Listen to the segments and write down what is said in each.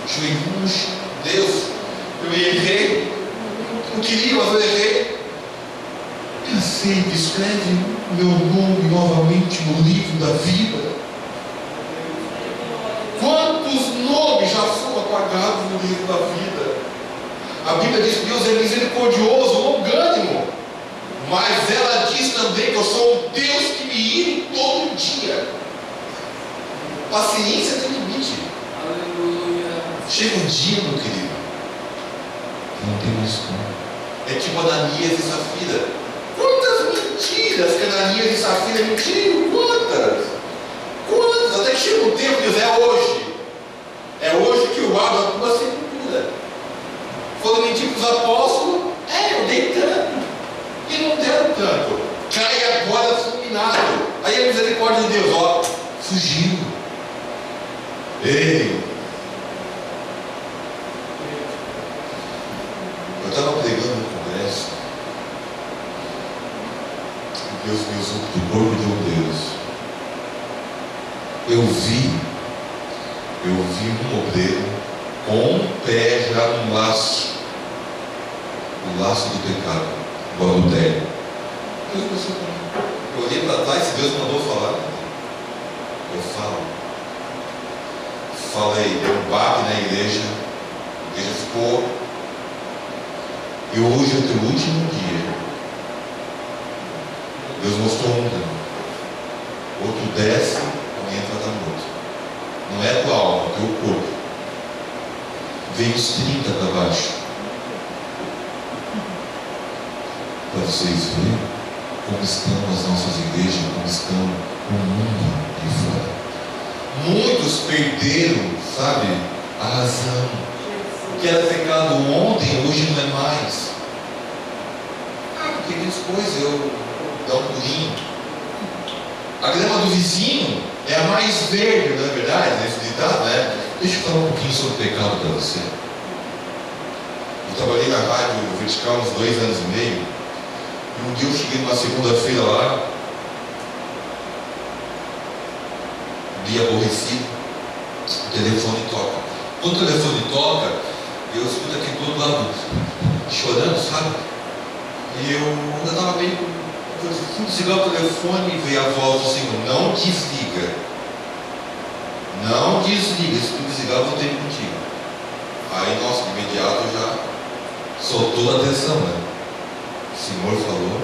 joelhinho no chão. Deus, eu errei. Eu queria, mas eu errei. Me aceita, escreve o meu nome novamente no livro da vida. Quantos nomes já foram apagados no livro da vida? A Bíblia diz que Deus é misericordioso, longânimo, mas ela diz também que eu sou um Deus que me ire todo dia. Paciência tem limite. Aleluia. Chega um dia, meu querido, que não tem mais como. É tipo Ananias e Safira. Quantas mentiras que Ananias e Safira mentiram? Quantas? Até que chega um tempo que diz, é hoje. É hoje que eu abro a tua sepultura. Foram mentir para os apóstolos. Eu dei tanto. E não deram tanto. Cai agora fulminado. Aí a misericórdia de Deus, fugiu. Ei. Eu estava pregando no congresso. E Deus me usou do corpo de Deus. Eu vi um obreiro com um pé já no laço. O laço do pecado, do adultério. Deus pensou comigo. Eu olhei para trás, se Deus mandou falar, eu falo. Falei, deu um baque na igreja, a igreja ficou. E hoje é o teu último dia. Deus mostrou um também. Outro desce, alguém entra da morto. Não é a tua alma, é o teu corpo. Vem os 30 para baixo. Para vocês verem como estão as nossas igrejas, como estão o mundo de fora. Muitos perderam, sabe, a razão. O que era pecado ontem, hoje não é mais. Porque as coisas eu dou um pulinho. A grama do vizinho é a mais verde, não é verdade? Esse ditado, né? Deixa eu falar um pouquinho sobre o pecado para você. Eu trabalhei na rádio vertical uns 2 anos e meio. E um dia eu cheguei numa segunda-feira lá, um dia aborrecido, o telefone toca. Quando o telefone toca, eu escuto aqui todo lado chorando, sabe? E eu estava meio. Fui desligar o telefone e veio a voz do Senhor: não desliga. Não desliga. Se tu desligar, eu vou ter contigo. Aí, nossa, de imediato já soltou a atenção, né? O Senhor falou.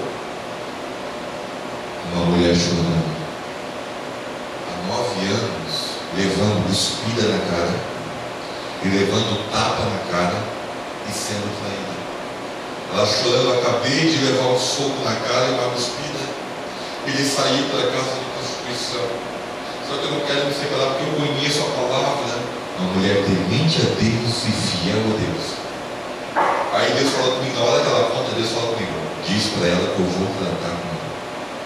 Uma mulher chorando há 9 anos, levando cuspida na cara, e levando tapa na cara, e sendo traída. Ela chorando, acabei de levar um soco na cara e uma cuspida. Ele saiu para a casa de prostituição. Só que eu não quero me separar porque eu conheço a palavra. Uma mulher temente a Deus e fiel a Deus. Aí Deus fala comigo, na hora que ela conta, Deus fala comigo: diz para ela que eu vou tratar com ela.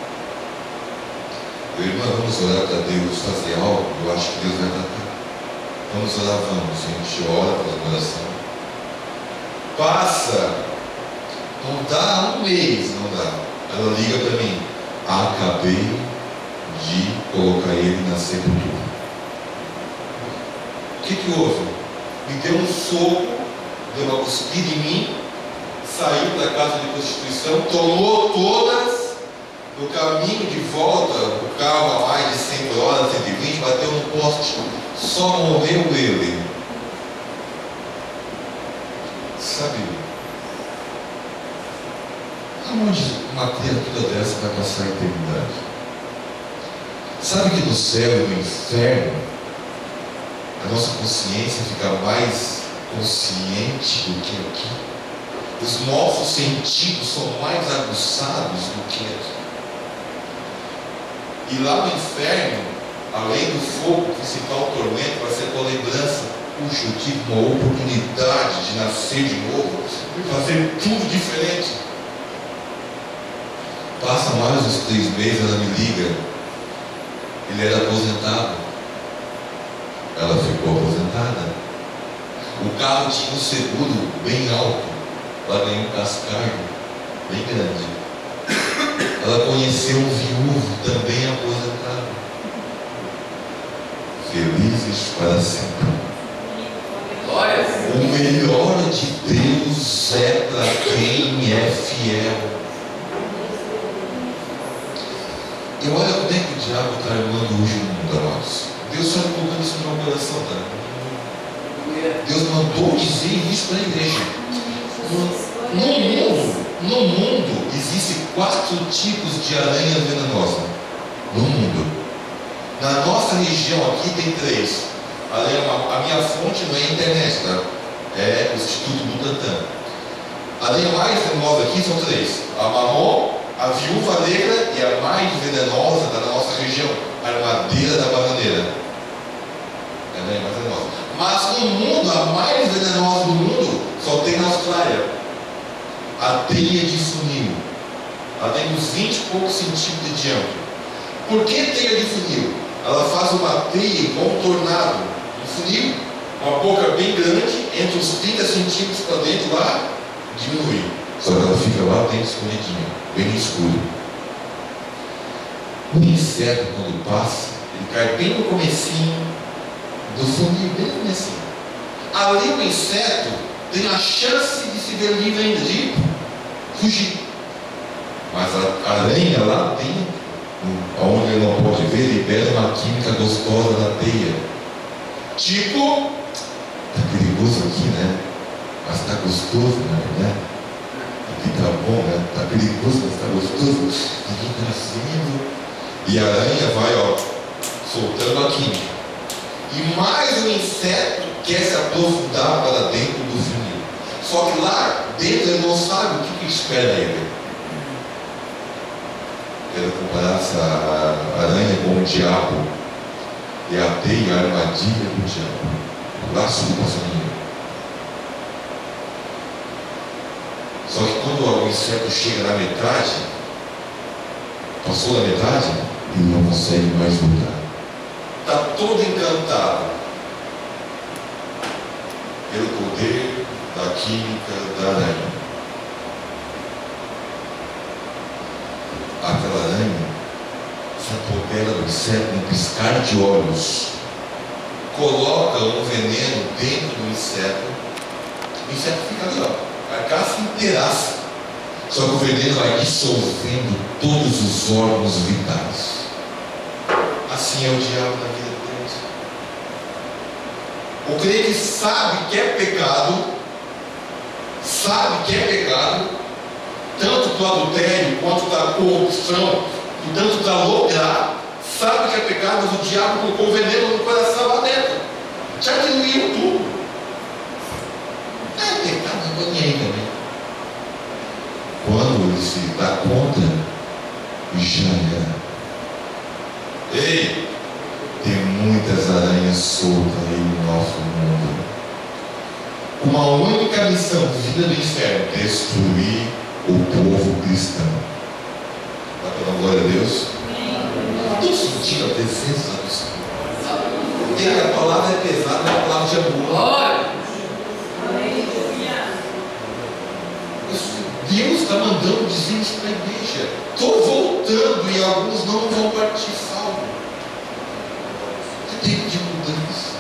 Meu irmão, vamos orar para Deus fazer algo. Eu acho que Deus vai tratar. Vamos orar, vamos. A gente ora pela oração. Passa. Não dá um mês, não dá. Ela liga para mim: acabei de colocar ele na sepultura. O que houve? Me deu um soco, deu uma cuspida em mim, saiu da casa de prostituição, tomou todas. No caminho de volta, o carro a mais de 100 por hora, 120, bateu no poste. Só morreu ele. Sabe? Aonde uma criatura dessa vai passar a eternidade? Sabe que no céu e no inferno a nossa consciência fica mais consciente do que aqui? Os nossos sentidos são mais aguçados do que aqui. E lá no inferno, além do fogo, o principal tormento vai ser a tua lembrança: puxa, eu tive uma oportunidade de nascer de novo e fazer tudo diferente. Passa mais uns 3 meses, ela me liga. Ele era aposentado. Ela ficou aposentada. O carro tinha um seguro bem alto. Ela ganhou um cascardo bem grande. Ela conheceu um viúvo também aposentado. Felizes para sempre. melhor de Deus é para quem é fiel. E olha como é que o diabo está armando hoje o mundo, amados. Deus só colocando isso no meu coração, tá? Deus mandou dizer isso para a igreja. No mundo existem 4 tipos de aranha venenosa. No mundo. Na nossa região aqui tem 3. A minha fonte não é a internet, tá? É o Instituto Butantan. A aranha mais venenosa aqui são 3. A marrom, a viúva negra e a mais venenosa da nossa região, a armadeira da bananeira. É a aranha mais venenosa. Mas no mundo, a mais venenosa do mundo só tem na Austrália. A teia de funil. Ela tem uns 20 e poucos centímetros de diâmetro. Por que teia de funil? Ela faz uma teia igual um tornado. Um funil, uma boca bem grande, entre os 30 centímetros para dentro lá, diminui. Só que ela fica lá dentro escondidinha, bem escuro. O inseto, quando passa, ele cai bem no comecinho do funil, bem no comecinho. Ali o inseto tem a chance de se ver livre ainda, de fugir. Mas a aranha lá dentro, onde ele não pode ver, libera uma química gostosa na teia. Tipo, tá perigoso aqui, né? Mas tá gostoso, né? Aqui tá bom, né? Tá perigoso, mas tá gostoso. Ninguém tá vendo. E a aranha vai, ó, soltando a química. E mais um inseto quer se aprofundar para dentro do funil. Só que lá dentro ele não sabe o que espera ele. Quero comparar essa aranha com o diabo. E a teia, a armadilha do diabo. O laço do passarinho. Só que quando o inseto chega na metade, passou da metade, ele não consegue mais voltar. Está todo encantado pelo poder da química da aranha. Aquela aranha se apodera do inseto num piscar de olhos, coloca um veneno dentro do inseto, o inseto fica ali, ó, a caça inteiraça. Só que o veneno vai dissolvendo todos os órgãos vitais. Assim é o diabo na vida do crente. O crente sabe que é pecado, tanto do adultério quanto da corrupção, tanto da loucura, sabe que é pecado, mas o diabo colocou veneno no coração lá dentro, já diluiu tudo. É pecado, não estou nem aí também. Quando ele se dá conta, já era. Ei, tem muitas aranhas soltas aí no nosso mundo. Uma única missão, vida do inferno: destruir o povo cristão. Está pela glória a Deus? Estou sentindo a presença do Senhor. Porque a palavra é pesada, mas a palavra de amor. Deus está mandando dizer isso para a igreja. Estou voltando e alguns não vão partir salvo. É tempo de mudança.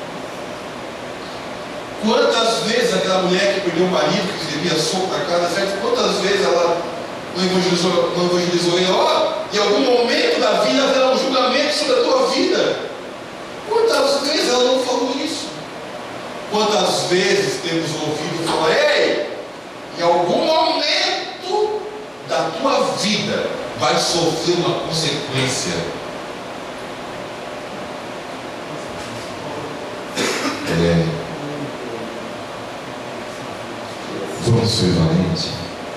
Quantas vezes aquela mulher que perdeu o marido, que recebia soco na cara, certo? Quantas vezes ela não evangelizou ele? Ó, em algum momento da vida haverá um julgamento sobre a tua vida. Quantas vezes ela não falou isso? Quantas vezes temos ouvido falar: ei, em algum momento da tua vida vai sofrer uma consequência. Vamos ser valentes.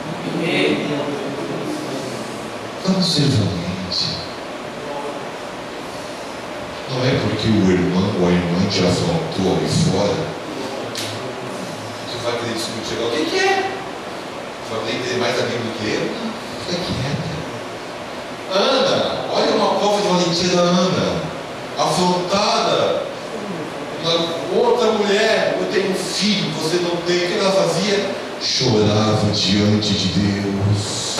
Vamos ser valentes. Não é porque o irmão ou a irmã te afrontou ali fora que vai querer discutir. O que é? Vai ter mais amigo do que eu? Fica quieta. Ana, olha uma prova de valentia da Ana, afrontada. Outra mulher, eu tenho um filho, você não tem. O que ela fazia? Chorava diante de Deus,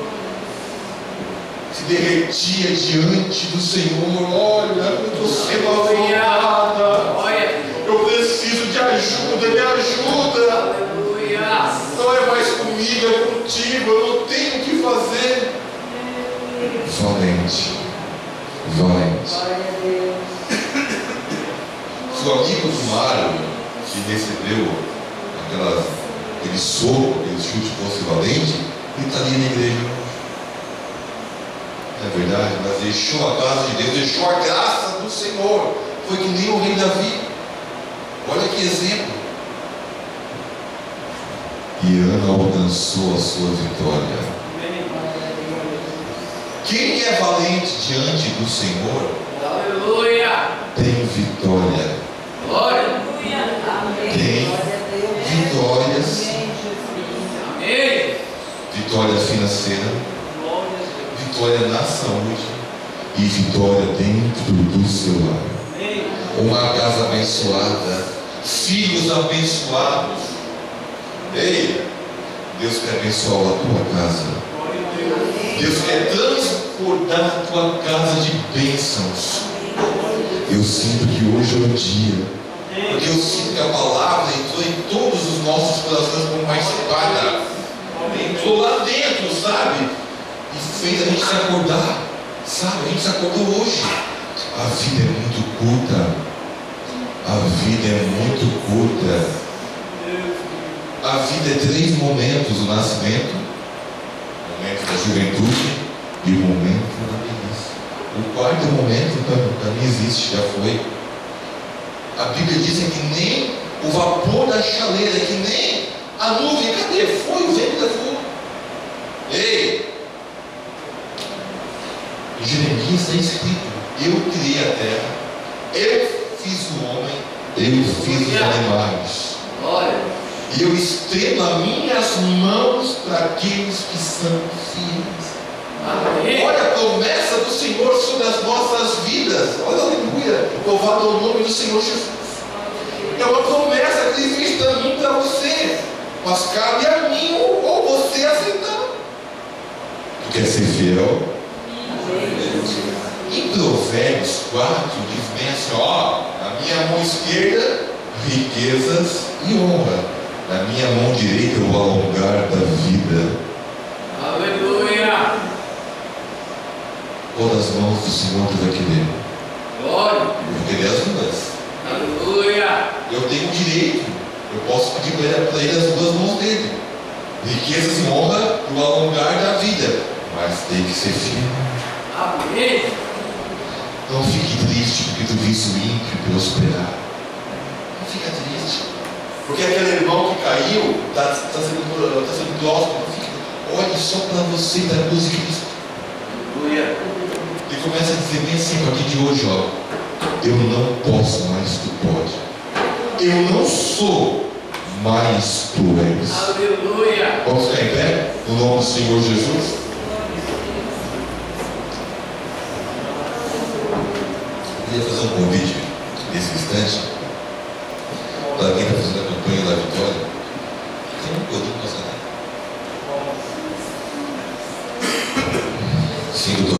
se derretia diante do Senhor. Olha, eu estou sendo afrontada. Eu preciso de ajuda, me ajuda. Aleluia. Não é mais comigo, é contigo. Eu não tenho o que fazer. Valente. Valente. Se o amigo do Mário, que recebeu aquele soco, aquele chute, fosse valente, ele estaria na igreja hoje. Não é verdade? Mas deixou a casa de Deus, deixou a graça do Senhor. Foi que nem o rei Davi. Olha que exemplo. E Ana alcançou a sua vitória. Quem é valente diante do Senhor, Aleluia. tem vitória. Glória. Tem vitórias. Amém. Vitória financeira, vitória na saúde e vitória dentro do seu lar. Uma casa abençoada, filhos abençoados. Ei, Deus quer abençoar a tua casa. Deus quer transbordar a tua casa de bênçãos. Eu sinto que hoje é o dia, porque eu sinto que a palavra entrou em todos os nossos corações como uma espada. Entrou lá dentro, sabe? E fez a gente se acordar, sabe? A gente se acordou hoje. A vida é muito curta. A vida é muito curta. A vida é 3 momentos: o nascimento, o momento da juventude e o momento da velhice. O quarto momento para mim existe, já foi. A Bíblia diz que nem o vapor da chaleira, que nem a nuvem, cadê? Foi, o vento levou. Ei! Em Jeremias está escrito: eu criei a terra, eu fiz o homem, eu fiz os animais. Glória. E eu estendo as minhas mãos para aqueles que são fiéis. Amém. Olha a promessa do Senhor sobre as nossas vidas. Olha, aleluia. Louvado é o nome do Senhor Jesus. É uma promessa que Ele fez para mim e para você. Mas cabe a mim ou você aceitar. Tu quer ser fiel? Em Provérbios 4 diz bem assim: ó, na minha mão esquerda, riquezas e honra. Na minha mão direita, o alongar da vida. Aleluia. Qual das mãos do Senhor tu vai querer? Glória. Eu vou querer as duas. Aleluia. Eu tenho direito. Eu posso pedir para ele as duas mãos dele. Riquezas e honra e o alongar da vida. Mas tem que ser fiel. Amém. Não fique triste porque tu viste o ímpio prosperar. Não fica triste. Porque aquele irmão que caiu está sendo próximo. Olhe só para você da cruz de Cristo. Aleluia. E começa a dizer bem assim, a partir de hoje, ó: eu não posso, mas tu pode. Eu não sou, mas tu és. Aleluia. Vamos ficar em pé? No nome do Senhor Jesus. Eu queria fazer um convite nesse instante para quem está fazendo a campanha da vitória. Tem um pouquinho para